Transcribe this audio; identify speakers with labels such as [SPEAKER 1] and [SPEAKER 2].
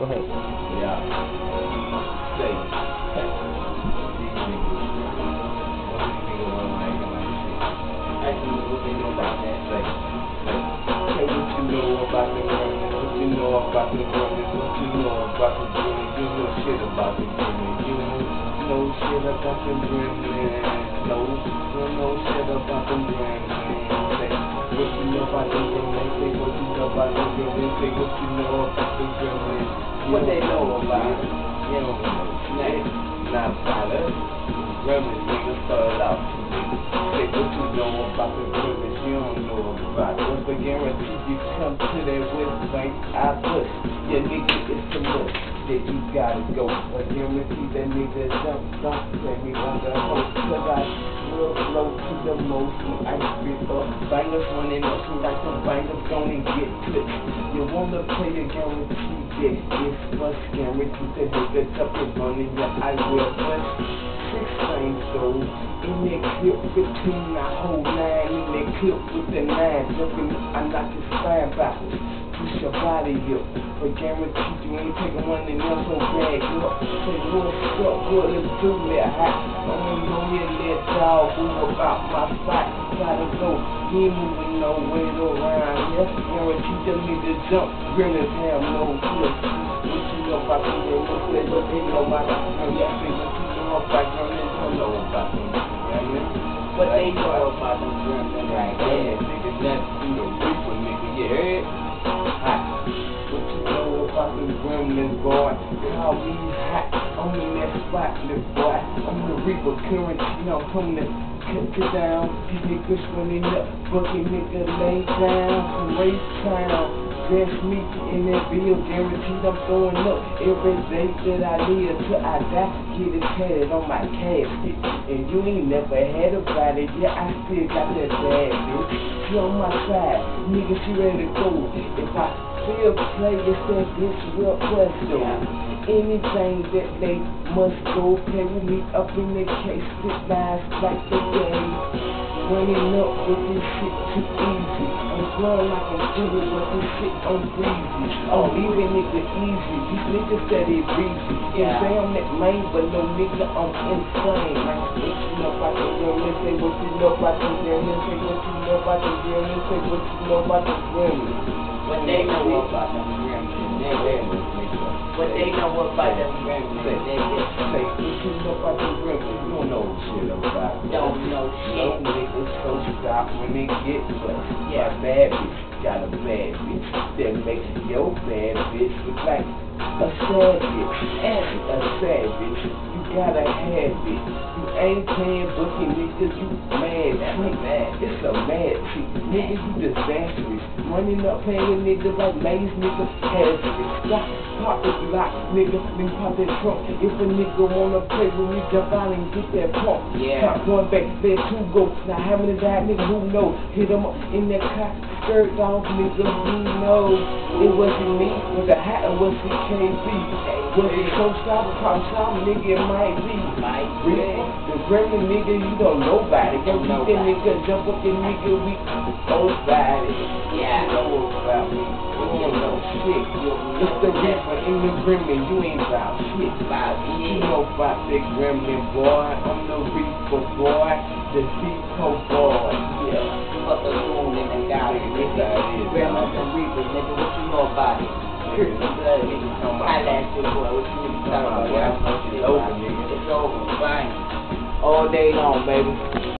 [SPEAKER 1] Go ahead.
[SPEAKER 2] Yeah. Say, these niggas. What these niggas want like shit? Ask me what they know about that. Say, what you know about the women? What you know about the women? What you know about the women? You know shit about the women. You know shit about the women. No, you know shit about the women. Say, what you know about the women? Say, what you know about the women? Say, what you know about the women? What they know about it? You don't know. Snake, not about us. Women, niggas started out. Say what you know about the women, you don't know about it. What's the guarantee you come to that website? I push. Yeah, nigga, it's the must that you gotta go. I guarantee that nigga don't play me on the host. Cause I will flow to the most when I spit up. Bangers running up to like some bangers gonna get clipped. You wanna play a guarantee that it's must guarantee that niggas up and running, yeah, I will push. 6 same souls in that clip 15, I hold 9 in that clip with the 9 jumping, I knock your spine backwards, push your body up, but guaranteed you ain't taking one and else so bad, up, say what's up, what let's do that hot, I'm on your little dog, move about my spot, gotta go, you ain't moving nowhere around here, guaranteed them niggas jump, grilling down, no clip, what you know about the real, what they know about the real, yeah, say what you know about the real, don't know about the real. What they know about them gremlins right there. Niggas that through the reaper, nigga, you heard? Hot. What you know about them gremlins, boy? Call me hot. I'm in that spot, little boy. I'm the reaper currency. I'm coming to cut you down. These niggas running up. Bucket nigga lay down. From race town. Dress me in that bill, guaranteed I'm throwing up every day that I live till I die. Get it tatted on my casket, and you ain't never had about it. Yeah, I still got that bad bitch. She on my side, nigga, she ready to go. If I still play, it's that bitch real question. Anything that they must go play with me up in the case, sit lines like the game. Running up with this shit too easy. I'm growing like I'm chillin', but this shit I'm breezy. Oh, even nigga easy. These niggas said it breezy. Yeah, say I'm that lame, but no nigga, I'm insane. Like, what you know about the women? Say what you know about the women. Say what you know about the women. Say what you know about the women. What they know about them women, what they know about them women, say what you know about the women. You don't know shit about it. Don't know shit. No niggas so stop when they get bust. Yeah, bad bitch got a bad bitch that makes your bad bitch look like a savage. A savage. You gotta have it. You ain't playing bookie, nigga. You mad. It's a mad shit. Nigga, you disastrous. Running up playing with niggas like Maze, nigga, hazardous. Stop, pop the block, nigga, then pop that trunk. If a nigga wanna play with me, jump out and get that pump. Yeah. Top going back, there 2 go. Now having a die, nigga, who knows? Hit him up in that cock, skirt off, nigga, who knows? It wasn't me, was a hat, or was it KB? Was it so stop, pop shop, nigga, it might be. The gremlin nigga, you don't know about it. Go keep that nigga, jump up that nigga, we know about it. Yeah. You know about me, you don't know shit. It's the reaper in the gremlin, you ain't about shit. You know about that gremlin, boy. I'm the reaper, boy. The depot boy. Yeah. Fuck the moon in the garden, nigga. Gremlin the reaper, nigga, what you know about it? Highlight your boy, what you niggas talking about? It's over, nigga. It's over, fine. All day long, baby.